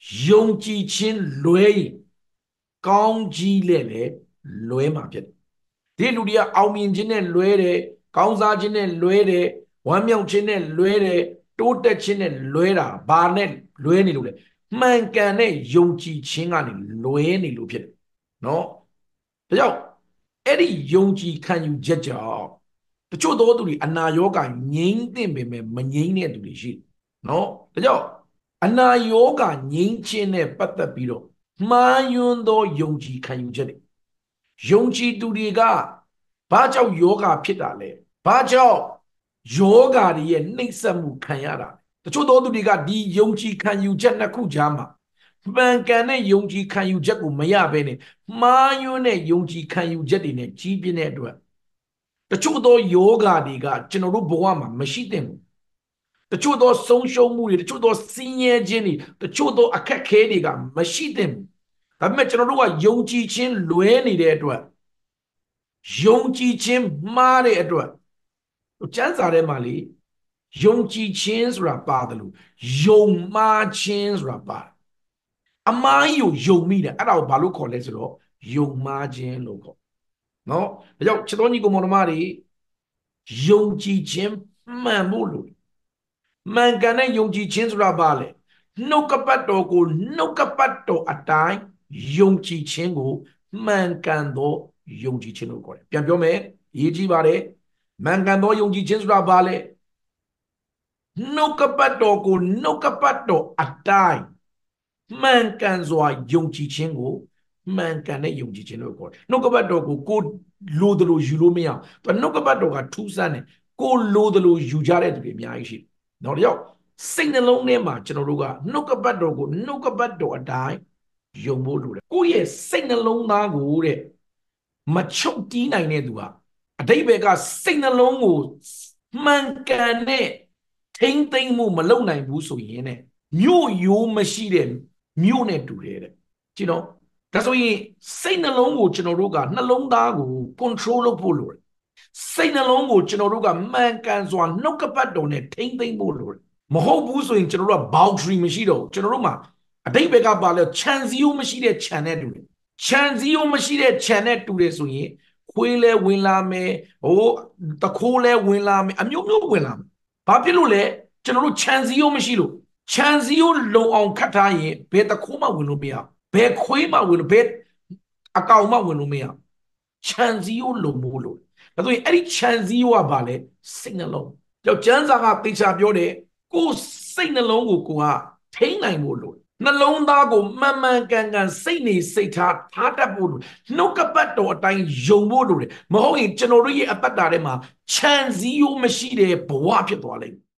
用几千雷，讲几来嘞，雷嘛别。ဒီလူတွေကအောင်မြင်ခြင်းနဲ့လွဲတယ်ကောင်းစားခြင်းနဲ့လွဲတယ်ဝမ်းမြောက်ခြင်းနဲ့လွဲတယ်တိုးတက်ခြင်းနဲ့လွဲတာဘာနဲ့လွဲနေလို့လဲမှန်ကန်တဲ့ယုံကြည်ခြင်းကနေလွဲနေလို့ဖြစ်တယ်နော်ဒါကြောင့်အဲ့ဒီယုံကြည်ခံယူချက်ကြောင့်တချို့သောသူတွေအနာရောဂါငြိမ်းသင့်ပေမဲ့မငြိမ်းတဲ့သူတွေရှိတယ်နော်ဒါကြောင့်အနာရောဂါငြိမ်းခြင်းနဲ့ပတ်သက်ပြီးတော့မှားယွင်းသောယုံကြည်ခံယူချက်တွေယုံကြည်သူတွေကဘာကြောင့်ယောဂဖြစ်တာလဲဘာကြောင့်ယောဂတွေရဲ့နှိပ်စက်မှုခံရတာတချို့သောသူတွေကဒီယုံကြည်ခံယူချက်နှစ်ခုကြားမှာမှန်ကန်တဲ့ယုံကြည်ခံယူချက်ကိုမရဘဲနဲ့မှားယွင်းတဲ့ယုံကြည်ခံယူချက်တွေနဲ့ကြီးပြင်းတဲ့အတွက်တချို့သောယောဂတွေကကျွန်တော်တို့ဘဝမှာမရှိသင့်ဘူးတချို့သောဆုံးရှုံးမှုတွေတချို့သောဆင်းရဲခြင်းတွေတချို့သောအခက်ခဲတွေကမရှိသင့်ဘူးဒါပေမဲ့ကျွန်တော်တို့ကယုံကြည်ခြင်းလွဲနေတဲ့အတွက်ယုံကြည်ခြင်းမှားတဲ့အတွက်ကျမ်းစာထဲမှာလေယုံကြည်ခြင်းဆိုတာပါတယ်လို့ယုံမှားခြင်းဆိုတာပါတယ်အမှားကြီးကိုယုံမိတယ်အဲ့ဒါကိုဘာလို့ခေါ်လဲဆိုတော့ယုံမှားခြင်းလို့ခေါ်နော်ဒါကြောင့်ချစ်တော်ညီကောင်မောင်နှမတွေယုံကြည်ခြင်းမှန်ဖို့လို့မှန်ကန်တဲ့ယုံကြည်ခြင်းဆိုတာဘာလဲနှုတ်ကပတ်တော်ကိုနှုတ်ကပတ်တော်အတိုင်းယုံကြည်ခြင်းကိုမှန်ကန်သောယုံကြည်ခြင်းလို့ခေါ်တယ်ပြန်ပြောမယ်ရေးကြည့်ပါတယ်မှန်ကန်သောယုံကြည်ခြင်းဆိုတာဘာလဲနှုတ်ကပတ်တော်ကိုနှုတ်ကပတ်တော်အတိုင်းမှန်ကန်စွာယုံကြည်ခြင်းကိုမှန်ကန်တဲ့ယုံကြည်ခြင်းလို့ခေါ်တယ်နှုတ်ကပတ်တော်ကိုလိုသလိုယူလို့မရအောင်သူနှုတ်ကပတ်တော်ကထူးဆန်းတယ်ကိုလိုသလိုယူကြတဲ့သူတွေအများကြီးရှိတယ်နော်ဒါကြောင့်စိတ်နှလုံးထဲမှာကျွန်တော်တို့ကနှုတ်ကပတ်တော်ကိုနှုတ်ကပတ်တော်အတိုင်းယုံဖို့လိုတယ်ကိုယ့်ရဲ့စိတ်နှလုံးသားကိုတဲ့မချုပ်တီးနိုင်တဲ့သူကအတိတ်ဘက်ကစိတ်နှလုံးကိုမှန်ကန်တဲ့ထိမ့်သိမ့်မှုမလုပ်နိုင်ဘူးဆိုရင်တဲ့မြို့ရိုးမရှိတဲ့မြို့နဲ့တူတယ်တဲ့ကြည့်တော့ဒါဆိုရင်စိတ်နှလုံးကိုကျွန်တော်တို့ကနှလုံးသားကို control လုပ်ဖို့လိုတယ်စိတ်နှလုံးကိုကျွန်တော်တို့ကမှန်ကန်စွာနှုတ်ကပတ်တော်နဲ့ထိမ့်သိမ့်ဖို့လိုတယ်မဟုတ်ဘူးဆိုရင်ကျွန်တော်တို့က boundary မရှိတော့ဘူးကျွန်တော်တို့မှာအတိတ်ဘက်ကပါလဲခြံစည်းရိုးမရှိတဲ့ခြံနဲ့တူတယ်ခြံစည်းရိုးမရှိတဲ့ခြံနဲ့တူတယ်ဆိုရင်ခွေးလဲဝင်လာမယ်ဟိုတခိုးလဲဝင်လာမယ်အမျိုးမျိုးဝင်လာမယ်ဘာဖြစ်လို့လဲကျွန်တော်တို့ခြံစည်းရိုးမရှိလို့ခြံစည်းရိုးလုံအောင်ခတ်ထားရင်ဘယ်တခိုးမှဝင်လို့မရဘယ်ခွေးမှဝင်လို့ဘယ်အကောင်မှဝင်လို့မရခြံစည်းရိုးလုံဖို့လို့ဒါဆိုရင်အဲ့ဒီခြံစည်းရိုးကဘာလဲစိတ်နှလုံးကြောက်ကျမ်းစာကသေချာပြောတယ်ကိုယ်စိတ်နှလုံးကိုကိုကထိန်းနိုင်ဖို့လို့နှလုံးသားကိုမှန်မှန်ကန်ကန်စိတ်နေစိတ်ထားတတ်ဖို့လို့နှုတ်ကပတ်တော်အတိုင်းယုံဖို့လို့မဟုတ်ရင်ကျွန်တော်တို့ရဲ့အသက်တာထဲမှာခြံစည်းရိုးမရှိတဲ့ဘဝဖြစ်သွားလိမ့်မယ်